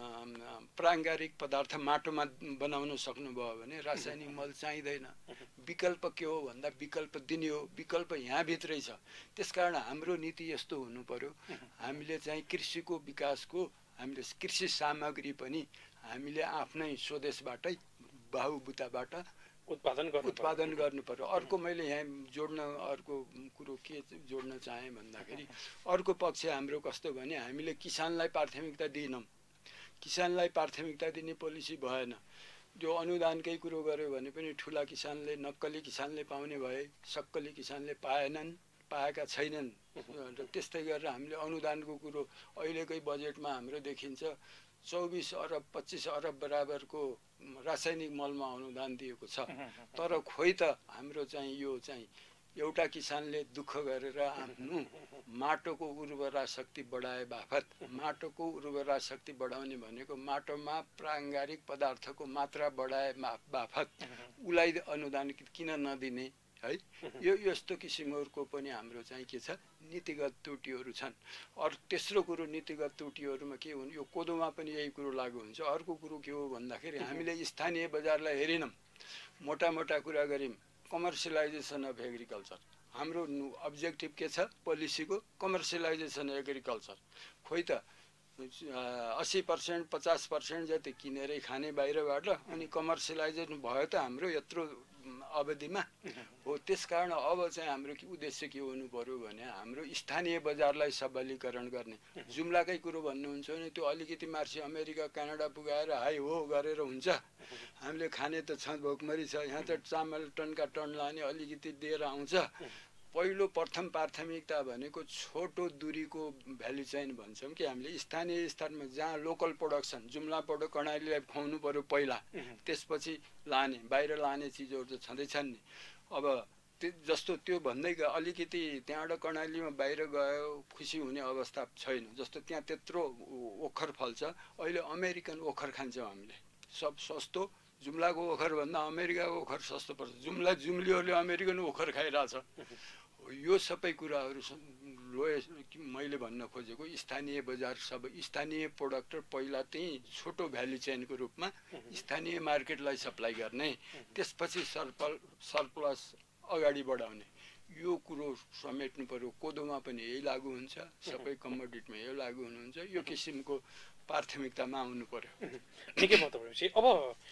प्राङ्गारिक पदार्थ माटोमा बनाउन सक्नुभयो भने रासायनिक मल चाहिँदैन। विकल्प के हो भन्दा विकल्प दिने हो। विकल्प यहाँभित्रै छ। त्यसकारण हाम्रो नीति यस्तो हुनु पर्यो, हामीले चाहिँ कृषिको विकासको हामीले कृषि सामग्री पनि हामीले आफ्नै स्वदेशबाटै बाहुबुताबाट उत्पादन गर्नु उत्पादन गर्नु पर्यो। अर्को मैले यहाँ जोड्न अर्को कुरो के जोड्न चाहेँ भन्दाखेरि अर्को पक्ष हाम्रो कस्तो भने हामीले किसानलाई प्राथमिकता दिएनौँ। किसानलाई प्राथमिकता दिने पोलिसी भएन। जो अनुदानकै कुरो गर्यो भने पनि ठुला किसानले, नक्कली किसानले पाउने भए, सक्कली किसानले पाएनन्, पाएका छैनन्। र त्यस्तै गरेर हामीले अनुदानको कुरो अहिलेकै बजेटमा हाम्रो देखिन्छ चौबिस अरब पच्चिस अरब बराबरको रासायनिक मलमा अनुदान दिएको छ। तर खोइ त हाम्रो चाहिँ यो चाहिँ एउटा किसानले दुःख गरेर आफ्नो माटोको उर्वरा शक्ति बढाए बापत, माटोको उर्वरा शक्ति बढाउने भनेको माटोमा प्राङ्गारिक पदार्थको मात्रा बढाए बापत उसलाई अनुदान किन नदिने है। यो यस्तो किसिमहरूको पनि हाम्रो चाहिँ के छ, नीतिगत त्रुटिहरू छन्। अरू तेस्रो कुरो नीतिगत त्रुटिहरूमा के हुन्, यो कोदोमा पनि यही कुरो लागु हुन्छ। अर्को कुरो के हो भन्दाखेरि हामीले स्थानीय बजारलाई हेरेनौँ, मोटा मोटा कुरा गऱ्यौँ। कमर्सियलाइजेसन अफ एग्रिकल्चर हाम्रो अब्जेक्टिभ के छ पोलिसीको, कमर्सियलाइजेसन एग्रिकल्चर। खोइ त अस्सी पर्सेन्ट पचास पर्सेन्ट जति किनेरै खाने बाहिरबाट, अनि कमर्सियलाइजेसन भयो त हाम्रो यत्रो अवधिमा हो। त्यसकारण अब चाहिँ हाम्रो उद्देश्य के हुनु पर्यो भने हाम्रो स्थानीय बजारलाई सबलीकरण गर्ने। जुम्लाकै कुरो भन्नुहुन्छ भने त्यो अलिकति मार्सी अमेरिका क्यानाडा पुगाएर हाई हो गरेर हुन्छ। हामीले खाने त छ, भोकमरी छ, यहाँ त चामल टनका टन लाने अलिकति दिएर आउँछ। पहिलो प्रथम प्राथमिकता भनेको छोटो दूरीको भ्यालु चेन भन्छौँ कि हामीले स्थानीय स्तरमा जहाँ लोकल प्रोडक्सन, जुम्ला प्रोडक्ट कर्णालीलाई खुवाउनु पर्यो पहिला, त्यसपछि लाने, बाहिर लाने चिजहरू त छँदैछन् नि। अब त्यो जस्तो त्यो भन्दै गयो अलिकति त्यहाँबाट कर्णालीमा बाहिर गयो खुसी हुने अवस्था छैन। जस्तो त्यहाँ त्यत्रो ओखर फल्छ, अहिले अमेरिकन ओखर खान्छौँ हामीले, सब सस्तो जुम्लाको ओखरभन्दा अमेरिकाको ओखर सस्तो पर्छ। जुम्ला जुम्लीहरूले अमेरिकन ओखर खाइरहेछ। यो सबै कुराहरू लोएस्ट मैले भन्न खोजेको स्थानीय बजार सब स्थानीय प्रोडक्ट पहिला त्यही छोटो भ्यालु चेनको रूपमा स्थानीय मार्केटलाई सप्लाई गर्ने, त्यसपछि सरपल सरप्लस अगाडि बढाउने, यो कुरो समेट्नु पर्यो। कोदोमा पनि यही लागू हुन्छ, सबै कमोडिटीमा यही लागू हुनुहुन्छ। यो किसिमको प्राथमिकतामा आउनु पर्यो। निकै महत्त्वपूर्ण। अब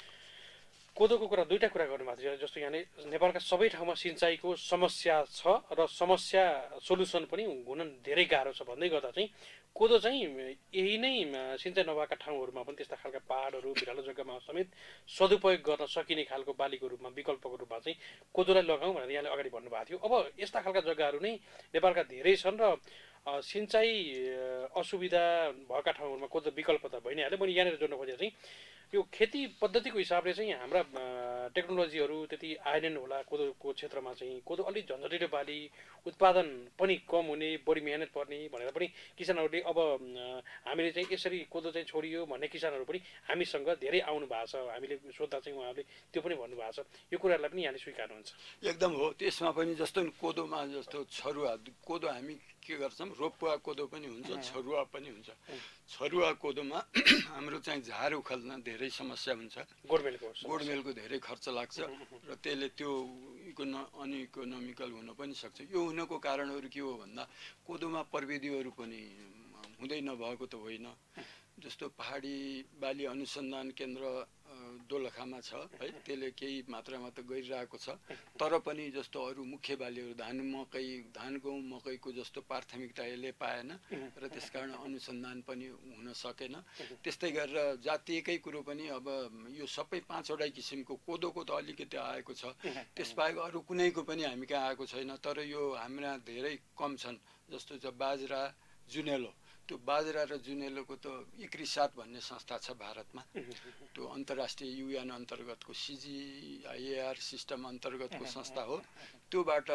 कोदोको कुरा दुईवटा कुरा गर्नुभएको थियो, जस्तो यहाँले नेपालका सबै ठाउँमा सिँचाइको समस्या छ र समस्या सोल्युसन पनि हुन धेरै गाह्रो छ भन्दै गर्दा चाहिँ कोदो चाहिँ यही नै सिँचाइ नभएका ठाउँहरूमा पनि त्यस्ता खालका पहाडहरू भिरालो जग्गामा समेत सदुपयोग गर्न सकिने खालको बालीको रूपमा विकल्पको रूपमा चाहिँ कोदोलाई लगाउँ भनेर यहाँले अगाडि बढ्नुभएको थियो। अब यस्ता खालका जग्गाहरू नै नेपालका धेरै छन् र सिँचाइ असुविधा भएका ठाउँहरूमा कोदो विकल्प त भइ नै हाल्यो। मैले यहाँनिर जोड्न खोजेको चाहिँ यो खेती पद्धतिको हिसाबले चाहिँ हाम्रा टेक्नोलोजीहरू त्यति आएनन् होला कोदोको क्षेत्रमा चाहिँ। कोदो अलिक झन्झटिलो बाली, उत्पादन पनि कम हुने, बढी मेहनत पर्ने भनेर पनि किसानहरूले अब हामीले चाहिँ यसरी कोदो चाहिँ छोडियो भन्ने किसानहरू पनि हामीसँग धेरै आउनु भएको छ। हामीले सोद्धा चाहिँ उहाँहरूले त्यो पनि भन्नुभएको छ। यो कुराहरूलाई पनि यहाँले स्वीकार्नुहुन्छ? एकदम हो। त्यसमा पनि जस्तो कोदोमा जस्तो छरुवा कोदो हामी के गर्छौँ, रोपुवा कोदो पनि हुन्छ, छरुवा पनि हुन्छ। छरुवा कोदोमा हाम्रो चाहिँ झार उखाल्न धेरै समस्या हुन्छ। गोडमेलको गोडमेलको धेरै खर्च लाग्छ र त्यसले त्यो इकोनो अनइकोनोमिकल हुन पनि सक्छ। यो हुनको कारणहरू के हो भन्दा कोदोमा प्रविधिहरू पनि हुँदै नभएको त होइन। जस्तो पहाडी बाली अनुसन्धान केन्द्र दोलखामा छ है, त्यसले केही मात्रामा त गरिरहेको छ, तर पनि जस्तो अरू मुख्य बालीहरू धान मकै धान गहुँ मकैको जस्तो प्राथमिकता यसले पाएन र त्यसकारण अनुसन्धान पनि हुन सकेन। त्यस्तै गरेर जातीयकै कुरो पनि अब यो सबै पाँचवटा किसिमको कोदोको त अलिकति आएको छ, त्यसबाहेक अरू कुनैको पनि हामी कहाँ आएको छैन। तर यो हाम्रा धेरै कम छन्। जस्तो छ बाजरा, जुनेलो। त्यो बाजरा र जुनेलोको त इक्रिसाट भन्ने संस्था छ भारतमा, त्यो अन्तर्राष्ट्रिय युएन अन्तर्गतको सिजिआइएआर सिस्टम अन्तर्गतको संस्था हो। त्योबाट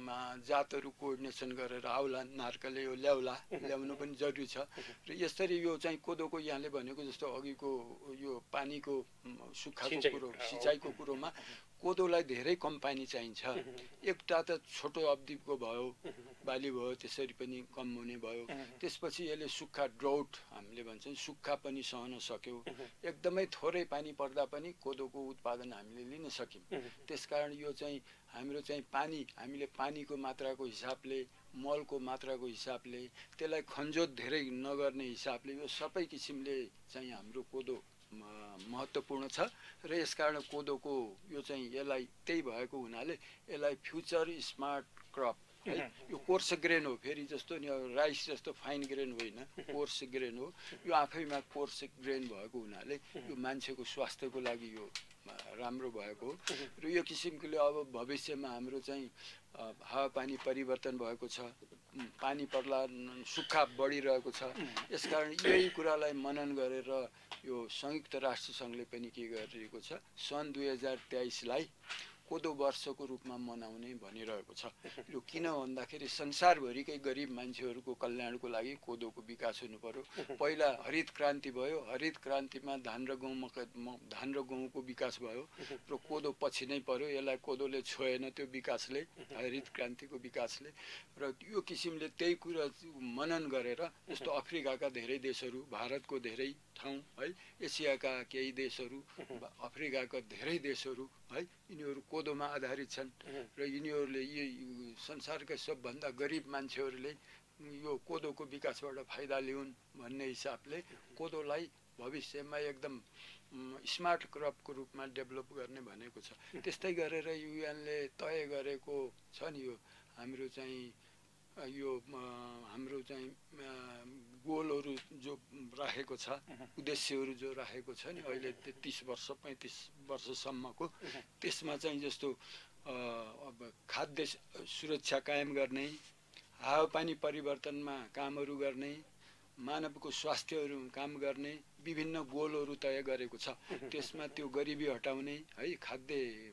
जातहरू कोअर्डिनेसन गरेर आउला नार्कले यो ल्याउला, ल्याउनु पनि जरुरी छ। र यसरी यो चाहिँ कोदोको यहाँले भनेको जस्तो अघिको यो पानीको सुक्खाको कुरो सिँचाइको कुरोमा कोदोलाई धेरै कम पानी चाहिन्छ। एउटा त छोटो अवधिको भयो बाली भयो, त्यसरी पनि कम हुने भयो। त्यसपछि यसले सुक्खा ड्राउट हामीले भन्छौँ सुक्खा पनि सहन सक्यो। एकदमै थोरै पानी पर्दा पनि कोदोको उत्पादन हामीले लिन सक्यौँ। त्यसकारण यो चाहिँ हाम्रो चाहिँ पानी हामीले पानीको मात्राको हिसाबले, मलको मात्राको हिसाबले, त्यसलाई खनजोत धेरै नगर्ने हिसाबले यो सबै किसिमले चाहिँ हाम्रो कोदो महत्त्वपूर्ण छ। र यसकारण कोदोको यो चाहिँ यसलाई त्यही भएको हुनाले यसलाई फ्युचर स्मार्ट क्रप है, यो कोर्स ग्रेन हो। फेरि जस्तो नि राइस जस्तो फाइन ग्रेन होइन, कोर्स ग्रेन हो। यो आफैमा कोर्स ग्रेन भएको हुनाले यो मान्छेको स्वास्थ्यको लागि यो राम्रो भएको हो। र यो किसिमले अब भविष्यमा हाम्रो चाहिँ हावापानी परिवर्तन भएको छ, पानी पर्ला सुक्खा बढिरहेको छ। यसकारण यही कुरालाई मनन गरेर यो संयुक्त राष्ट्र सङ्घले पनि के गरिरहेको छ, सन् दुई हजार तेइसलाई कोदो वर्षको रूपमा मनाउने भनिरहेको छ। यो किन भन्दाखेरि संसारभरिकै गरिब मान्छेहरूको कल्याणको लागि कोदोको विकास हुनु पर्यो। पहिला हरित क्रान्ति भयो, हरित क्रान्तिमा धान र गहुँ मकै धान र गहुँको विकास भयो र कोदो पछि नै पर्यो। यसलाई कोदोले छोएन त्यो विकासले, हरित क्रान्तिको विकासले। र यो किसिमले त्यही कुरा मनन गरेर जस्तो अफ्रिकाका धेरै देशहरू, भारतको धेरै ठाउँ है, एसियाका केही देशहरू, अफ्रिकाका धेरै देशहरू है, यिनीहरू कोदोमा आधारित छन्। र यिनीहरूले यी संसारका सबभन्दा गरिब मान्छेहरूले यो कोदोको विकासबाट फाइदा लिउन् भन्ने हिसाबले कोदोलाई भविष्यमा एकदम स्मार्ट क्रपको रूपमा डेभलप गर्ने भनेको छ। त्यस्तै गरेर युएनले तय गरेको छ नि यो हाम्रो चाहिँ यो हाम्रो चाहिँ गोलहरू जो राखेको छ, उद्देश्यहरू जो राखेको छ नि अहिले तीस वर्ष पैँतिस वर्षसम्मको, त्यसमा चाहिँ जस्तो अब खाद्य सुरक्षा कायम गर्ने, हावापानी परिवर्तनमा कामहरू गर्ने, मानवको स्वास्थ्यहरू काम गर्ने विभिन्न गोलहरू तय गरेको छ। त्यसमा त्यो गरिबी हटाउने है, खाद्य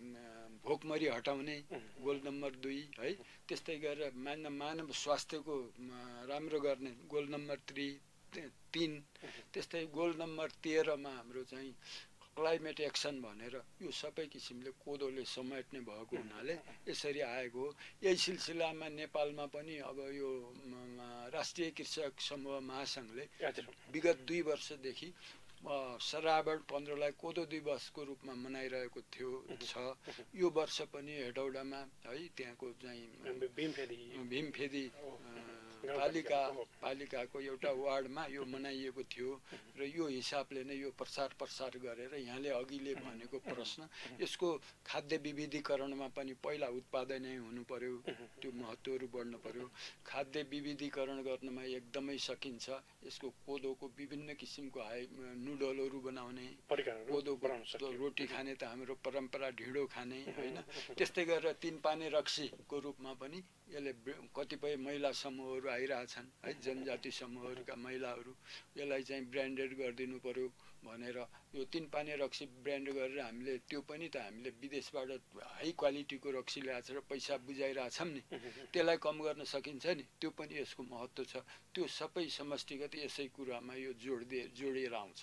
भोकमरी हटाउने गोल नम्बर दुई है, त्यस्तै गरेर मानव मानव स्वास्थ्यको राम्रो गर्ने गोल नम्बर थ्री तिन, त्यस्तै गोल नम्बर तेह्रमा हाम्रो चाहिँ क्लाइमेट एक्सन भनेर यो सबै किसिमले कोदोले समेट्ने भएको हुनाले यसरी आएको हो। यही सिलसिलामा नेपालमा पनि अब यो राष्ट्रिय कृषक समूह महासङ्घले विगत दुई वर्षदेखि श्रावण पन्ध्रलाई कोदो दिवसको रूपमा मनाइरहेको थियो छ। यो वर्ष पनि हेटौडामा है त्यहाँको चाहिँ भीमफेदी पालिका पालिकाको एउटा वार्डमा यो मनाइएको थियो र यो हिसाबले नै यो प्रचार प्रसार गरेर यहाँले अघिले भनेको प्रश्न यसको खाद्य विविधीकरणमा पनि पहिला उत्पादनै हुनु पर्यो, त्यो महत्त्वहरू बढ्नु पर्यो। खाद्य विविधीकरण गर्नमा एकदमै सकिन्छ। यसको कोदोको विभिन्न किसिमको हाई नुडलहरू बनाउने, कोदोको रोटी खाने त हाम्रो परम्परा, ढिँडो खाने होइन, त्यस्तै गरेर तिन पाने रक्सीको रूपमा पनि यसले कतिपय महिला समूहहरू आइरहेछन् है, जनजाति समूहहरूका महिलाहरू यसलाई चाहिँ ब्रान्डेड गरिदिनु पर्यो भनेर यो तिन पाने रक्सी ब्रान्ड गरेर हामीले त्यो पनि त हामीले विदेशबाट हाई क्वालिटीको रक्सी ल्याएर र पैसा बुझाइरहेछौँ नि, त्यसलाई कम गर्न सकिन्छ नि, त्यो पनि यसको महत्त्व छ। त्यो सबै समष्टिगत यसै कुरामा यो जोडिदिए जोडिएर आउँछ।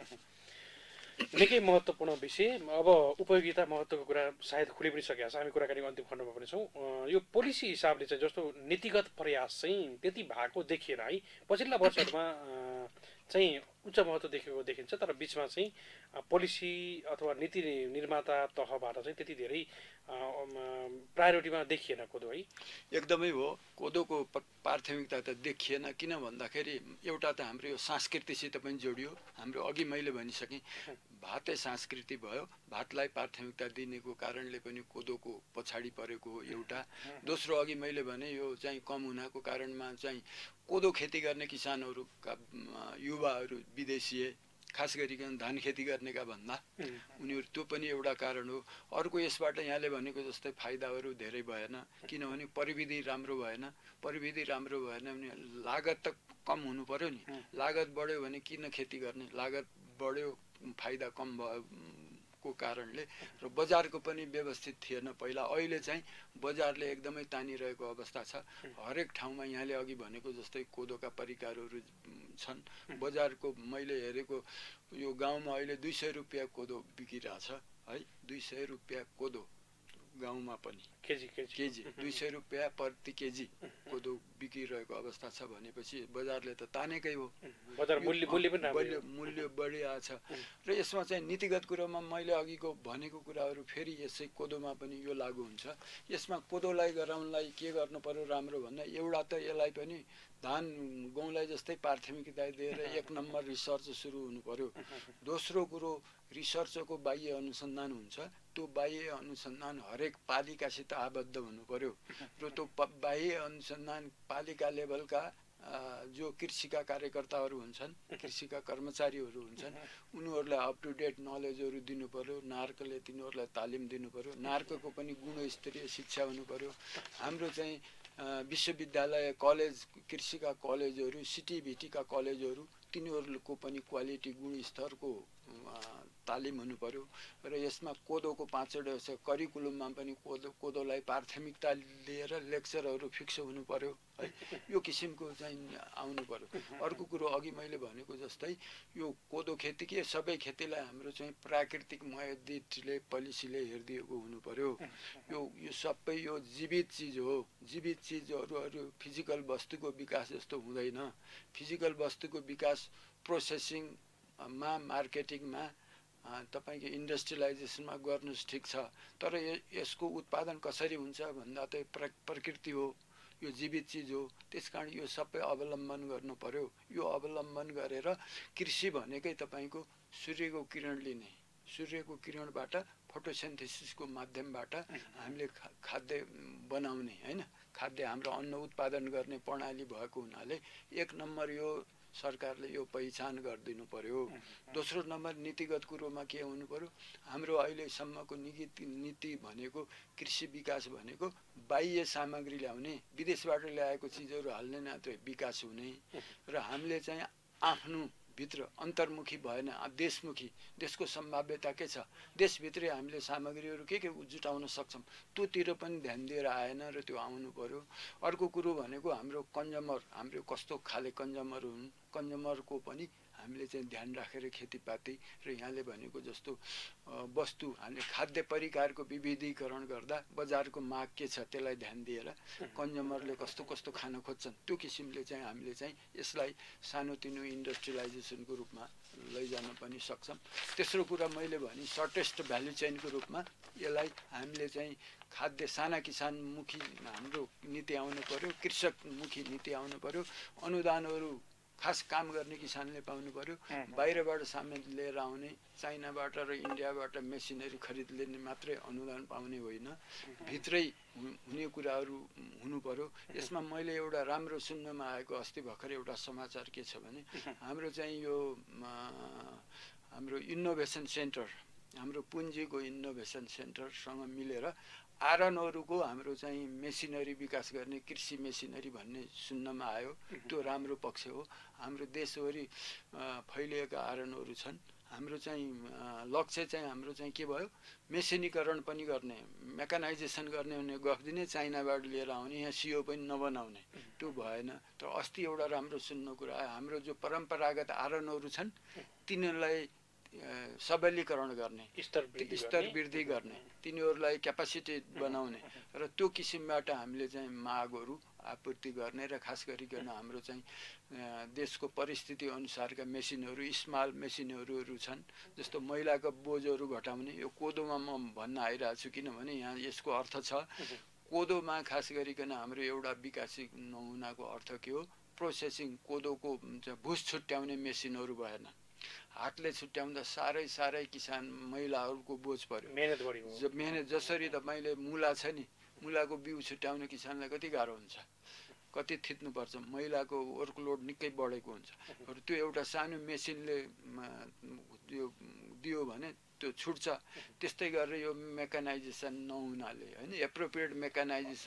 निकै महत्त्वपूर्ण विषय। अब उपयोगिता महत्त्वको कुरा सायद खुली पनि सकेका छ, हामी कुराकानीको अन्तिम खण्डमा पनि छौँ। यो पोलिसी हिसाबले चाहिँ जस्तो नीतिगत प्रयास चाहिँ त्यति भएको देखिएन है। पछिल्ला वर्षहरूमा चाहिँ उच्च महत्त्व देखेको देखिन्छ, तर बिचमा चाहिँ पोलिसी अथवा नीति निर्माता तहबाट चाहिँ त्यति धेरै प्रायोरिटीमा देखिएन कोदो है। एकदमै हो, कोदोको प्राथमिकता त देखिएन। किन भन्दाखेरि एउटा त हाम्रो यो संस्कृतिसित पनि जोडियो। हाम्रो अघि मैले भनिसकेँ भातै संस्कृति भयो, भातलाई प्राथमिकता दिनेको कारणले पनि कोदोको पछाडि परेको हो एउटा। दोस्रो अघि मैले भने यो चाहिँ कम हुनाको कारणमा चाहिँ कोदो खेती गर्ने किसानहरूका युवाहरू विदेशीय, खास गरिकन धान खेती गर्नेका भन्दा उनीहरू, त्यो पनि एउटा कारण हो। अर्को यसबाट यहाँले भनेको जस्तै फाइदाहरू धेरै भएन, किनभने प्रविधि राम्रो भएन। प्रविधि राम्रो भएन भने लागत त कम हुनु पर्यो नि, लागत बढ्यो भने किन खेती गर्ने, लागत बढ्यो फाइदा कम भएको कारणले र बजारको पनि व्यवस्थित थिएन पहिला। अहिले चाहिँ बजारले एकदमै तानिरहेको अवस्था छ। हरेक ठाउँमा यहाँले अघि भनेको जस्तै कोदोका परिकारहरू छन्। बजारको मैले हेरेको यो गाउँमा अहिले दुई सय रुपियाँ कोदो बिकिरहेछ है, दुई सय रुपियाँ कोदो गाउँमा पनि केजी केजी दुई सय रुपियाँ प्रति केजी कोदो बिकिरहेको अवस्था छ भनेपछि बजारले त तानेकै हो, बजार मूल्य मूल्य पनि मूल्य मूल्य बढिरहेछ। र यसमा चाहिँ नीतिगत कुरामा मैले अघिको भनेको कुराहरू फेरि यसै कोदोमा पनि यो लागु हुन्छ। यसमा कोदोलाई गराउनलाई के गर्नु पर्यो राम्रो भन्दा एउटा त यसलाई पनि धान गहुँलाई जस्तै प्राथमिकता दिएर एक नम्बर रिसर्च सुरु हुनु पर्यो। दोस्रो कुरो रिसर्चको बाह्य अनुसन्धान हुन्छ, त्यो बाह्य अनुसन्धान हरेक पालिकासित आबद्ध हुनु पर्यो र त्यो बाह्य अनुसन्धान पालिका लेभलका जो कृषिका कार्यकर्ताहरू हुन्छन्, कृषिका कर्मचारीहरू हुन्छन्, उनीहरूलाई अप टु डेट नलेजहरू दिनु पर्यो। नार्कले तिनीहरूलाई तालिम दिनु पर्यो। नार्कको पनि गुणस्तरीय शिक्षा हुनु पर्यो। हाम्रो चाहिँ विश्वविद्यालय कलेज कृषिका कलेजहरू, सिटिभिटीका कलेजहरू, तिनीहरूको पनि क्वालिटी गुणस्तरको तालिम हुनु पर्यो। र यसमा कोदोको पाँचवटा करिकुलममा पनि कोदो कोदोलाई प्राथमिकता लिएर लेक्चरहरू फिक्स हुनु पर्यो है, यो किसिमको चाहिँ आउनु पर्यो। अर्को कुरो अघि मैले भनेको जस्तै यो कोदो खेती के सबै खेतीलाई हाम्रो चाहिँ प्राकृतिक मयदितले पोलिसीले हेरिदिएको हुनु पर्यो। यो यो सबै यो जीवित चिज हो। जीवित चिजहरू अरू फिजिकल वस्तुको विकास जस्तो हुँदैन। फिजिकल वस्तुको विकास प्रोसेसिङमा, मार्केटिङमा, तपाईको इन्डस्ट्रियलाइजेसनमा गर्नुस् ठिक छ, तर यसको उत्पादन कसरी हुन्छ भन्दा त प्रकृति हो, यो जीवित चिज हो। त्यसकारण यो सबै अवलम्बन गर्नु पर्यो। यो अवलम्बन गरेर कृषि भनेकै तपाईँको सूर्यको किरण लिने, सूर्यको किरणबाट फोटोसिन्थेसिसको माध्यमबाट हामीले खाद्य बनाउने होइन, खाद्य हाम्रो अन्न उत्पादन गर्ने प्रणाली भएको हुनाले एक नम्बर यो सरकारले यो पहिचान गरिदिनु पर्यो। दोस्रो नम्बर नीतिगत कुरोमा के हुनु पर्यो, हाम्रो अहिलेसम्मको नीति नीति भनेको कृषि विकास भनेको बाह्य सामग्री ल्याउने, विदेशबाट ल्याएको चिजहरू हाल्ने मात्रै विकास हुने र हामीले चाहिँ आफ्नो भित्र अन्तर्मुखी भएन, देशमुखी। देशको सम्भाव्यता के छ, देशभित्रै हामीले सामग्रीहरू के के जुटाउन सक्छौँ, त्योतिर पनि ध्यान दिएर आएन र त्यो आउनु पर्यो। अर्को कुरो भनेको हाम्रो कन्ज्युमर, हाम्रो कस्तो खाले कन्ज्युमर हुन्, कन्ज्युमरको पनि हामीले चाहिँ ध्यान राखेर खेतीपाती र यहाँले भनेको जस्तो वस्तु हामीले खाद्य परिकारको विविधीकरण गर्दा बजारको माग के छ त्यसलाई ध्यान दिएर कन्ज्युमरले कस्तो कस्तो खान खोज्छन् त्यो किसिमले चाहिँ हामीले चाहिँ यसलाई सानोतिनो इन्डस्ट्रियलाइजेसनको रूपमा लैजान पनि सक्छौँ। तेस्रो कुरा मैले भने सर्टेस्ट भ्यालु चेनको रूपमा यसलाई हामीले चाहिँ खाद्य साना किसानमुखी हाम्रो नीति आउनु पर्यो, कृषकमुखी नीति आउनु पर्यो, अनुदानहरू खास काम गर्ने किसानले पाउनु पर्यो, बाहिरबाट सामान लिएर आउने चाइनाबाट र इन्डियाबाट मेसिनरी खरिद लिने मात्रै अनुदान पाउने होइन, भित्रै हुने कुराहरू हुनु पर्यो। यसमा मैले एउटा राम्रो सुन्नमा आएको अस्ति भर्खर एउटा समाचार के छ भने हाम्रो चाहिँ यो हाम्रो इनोभेसन सेन्टर हाम्रो पुन्जीको इनोभेसन सेन्टरसँग मिलेर आरनहरूको हाम्रो चाहिँ मेसिनरी विकास गर्ने कृषि मेसिनरी भन्ने सुन्नमा आयो। त्यो राम्रो पक्ष हो। हाम्रो देशभरि फैलिएका आरनहरू छन्। हाम्रो चाहिँ लक्ष्य चाहिँ हाम्रो चाहिँ के भयो, मेसिनीकरण पनि गर्ने, मेकानाइजेसन गर्ने भन्ने गफ दिने, चाइनाबाट लिएर आउने, यहाँ सियो पनि नबनाउने, त्यो भएन। तर अस्ति एउटा राम्रो सुन्न कुरा आयो, हाम्रो जो परम्परागत आरनहरू छन् तिनीहरूलाई सबलीकरण गर्ने, स्तर वृद्धि गर्ने, तिनीहरूलाई क्यापासिटी बनाउने र त्यो किसिमबाट हामीले चाहिँ मागहरू आपूर्ति गर्ने र खास गरिकन हाम्रो चाहिँ देशको परिस्थिति अनुसारका मेसिनहरू, स्मल मेसिनहरू छन्। जस्तो मैलाको बोझहरू घटाउने, यो कोदोमा म भन्न आइरहेको छु किनभने यहाँ यसको अर्थ छ कोदोमा खास गरिकन हाम्रो एउटा विकसित नहुनाको अर्थ के हो, प्रोसेसिङ कोदोको भुस छुट्याउने मेसिनहरू भएन। हातले छुट्याउँदा साह्रै साह्रै किसान महिलाहरूको बोझ पर्यो, मेहनत बढी हो। मेहनत जसरी तपाईँले मुला छ नि, मुलाको बिउ छुट्याउने किसानलाई कति गाह्रो हुन्छ, कति थिच्नुपर्छ, महिलाको वर्कलोड निकै बढेको हुन्छ। र त्यो एउटा सानो मेसिनले त्यो दियो भने त्यो छुट्छ। त्यस्तै गरेर यो मेकानाइजेसन नहुनाले होइन, एप्रोप्रिएट मेकानाइजेसन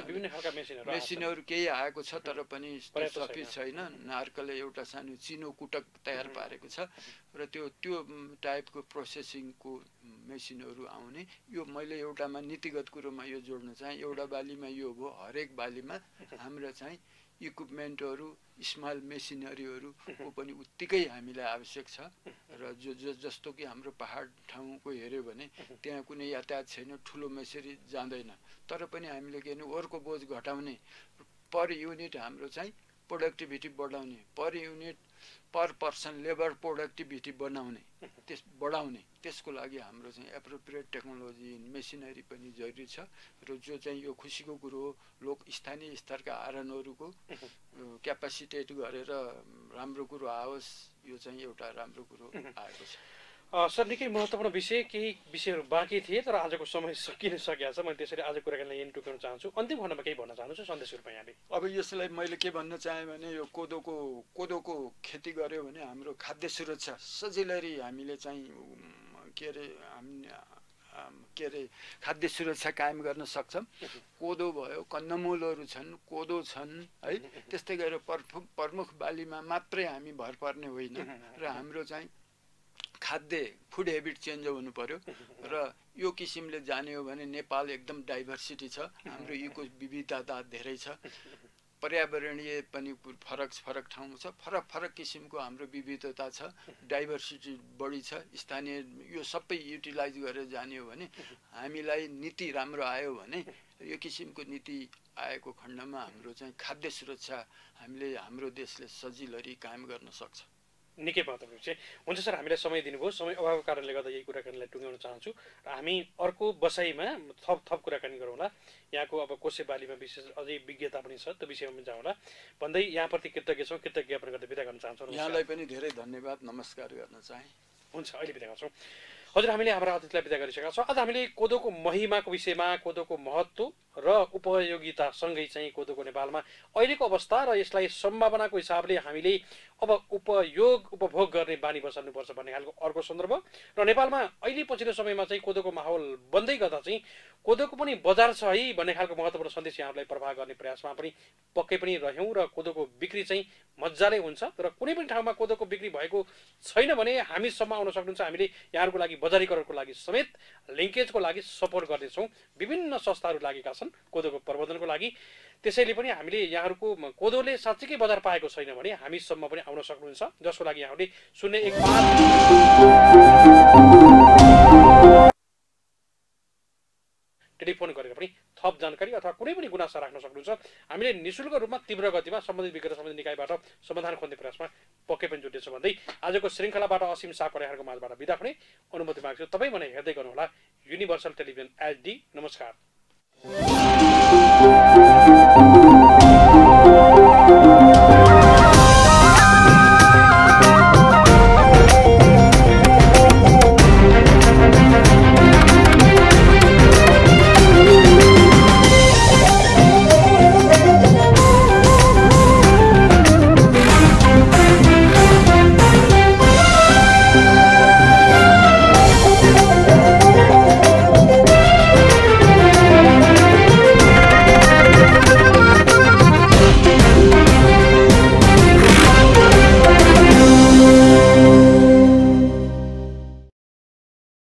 मेसिनहरू केही आएको छ तर पनि सफिस छैन। नार्कले एउटा सानो चिनो कुटक तयार पारेको छ र त्यो त्यो टाइपको प्रोसेसिङको मेसिनहरू आउने। यो मैले एउटामा नीतिगत कुरोमा यो जोड्न चाहेँ। एउटा बालीमा यो भयो, हरेक बालीमा हाम्रो चाहिँ इक्विपमेन्टहरू, स्मल मेसिनरीहरूको पनि उत्तिकै हामीलाई आवश्यक छ। र जो जो जस्तो कि हाम्रो पहाड ठाउँको हेऱ्यो भने त्यहाँ कुनै यातायात छैन, ठुलो मेसिनरी जाँदैन, तर पनि हामीले के भने ओरको बोझ घटाउने, पर युनिट हाम्रो चाहिँ प्रोडक्टिभिटी बढाउने, per unit per person labour productivity बनाउने, त्यस बढाउने, त्यसको लागि हाम्रो चाहिँ एप्रोप्रिएट टेक्नोलोजी मेसिनरी पनि जरुरी छ। र जो चाहिँ यो खुसीको कुरो हो, लोक स्थानीय स्तरका आरनहरूको क्यापासिटेट गरेर राम्रो कुरो आओस्, यो चाहिँ एउटा राम्रो कुरो आएको छ। सर, निकै महत्त्वपूर्ण विषय, केही विषयहरू बाँकी थिए तर आजको समय सकिन सकेको छ। मैले त्यसरी आज कुराकानीलाई यहीँ टुक्राउन चाहन्छु। अन्तिम खण्डमा केही भन्न चाहन्छु सन्देश रूपमा यहाँले? अब यसलाई मैले के भन्न चाहेँ भने यो कोदोको कोदोको खेती गर्यो भने हाम्रो खाद्य सुरक्षा सजिलै हामीले चाहिँ के अरे के अरे खाद्य सुरक्षा कायम गर्न सक्छौँ। कोदो भयो, कन्दमूलहरू छन्, कोदो छन् है, त्यस्तै गरेर प्रमुख प्रमुख बालीमा मात्रै हामी भर पर्ने होइन र हाम्रो चाहिँ खाद्य फुड हेबिट चेन्ज हुनु पर्यो। र यो किसिमले जाने हो भने नेपाल एकदम डाइभर्सिटी छ, हाम्रो इको विविधता धेरै छ, पर्यावरणीय पनि फरक फरक ठाउँ छ, फरक फरक किसिमको हाम्रो विविधता छ, डाइभर्सिटी बढी छ। स्थानीय यो सबै युटिलाइज गरेर जाने हो भने हामीलाई नीति राम्रो आयो भने यो किसिमको नीति आएको खण्डमा हाम्रो चाहिँ खाद्य सुरक्षा हामीले हाम्रो देशले सजिलै कायम गर्न सक्छ। निकै महत्त्वपूर्ण विषय हुन्छ सर। हामीलाई समय दिनुभयो, समय अभावको कारणले गर्दा यही कुराकानीलाई टुङ्ग्याउन चाहन्छु र हामी अर्को बसाइमा थप थप कुराकानी गरौँला। यहाँको अब कोसे बालीमा विशेष अझै विज्ञता पनि छ, त्यो विषयमा पनि जाउँला भन्दै यहाँप्रति कृतज्ञ छौँ, कृतज्ञ ज्ञापन गर्दै बिदा गर्न चाहन्छौँ। यहाँलाई पनि धेरै धन्यवाद, नमस्कार गर्न चाहे। हुन्छ, अहिले बिदा गर्छौँ। हजुर, हामीले हाम्रा अतिथिलाई बिदा गरिसकेका छौँ। आज हामीले कोदोको महिमाको विषयमा, कोदोको महत्त्व र उपयोगितासँगै चाहिँ कोदोको नेपालमा अहिलेको अवस्था र यसलाई सम्भावनाको हिसाबले हामीले अब उपयोग उपभोग गर्ने बानी बसाल्नुपर्छ भन्ने खालको अर्को सन्दर्भ र नेपालमा अहिले पछिल्लो समयमा चाहिँ कोदोको माहौल बन्दै गर्दा चाहिँ कोदोको पनि बजार छ है भन्ने खालको महत्त्वपूर्ण सन्देश यहाँहरूलाई प्रभाव गर्ने प्रयासमा पनि पक्कै पनि रह्यौँ र कोदोको बिक्री चाहिँ मजाले हुन्छ। तर कुनै पनि ठाउँमा कोदोको बिक्री भएको छैन भने हामीसम्म आउन सक्नुहुन्छ, हामीले यहाँहरूको लागि बजारीकरणको लागि समेत लिङ्केजको लागि सपोर्ट गर्नेछौँ। विभिन्न संस्थाहरू लागेका छन् कोदोको प्रवर्धनको लागि। त्यसैले पनि हामीले यहाँहरूको कोदोले साँच्चीकै बजार पाएको छैन भने हामीसम्म पनि आउन सक्नुहुन्छ, जसको लागि यहाँहरूले शून्य एक पाँच टेलिफोन गरेर पनि थप जानकारी अथवा कुनै पनि गुनासा राख्न सक्नुहुन्छ। हामीले निःशुल्क रूपमा तीव्र गतिमा सम्बन्धित विगत सम्बन्धित निकायबाट समाधान खोज्ने प्रयासमा पक्कै पनि जुटेछ भन्दै आजको श्रृङ्खलाबाट असीम सापकोटाहरूको माझबाट बिदा हुने अनुमति माग्छु। तपाईँ भने हेर्दै गर्नुहोला युनिभर्सल टेलिभिजन एचडी। नमस्कार।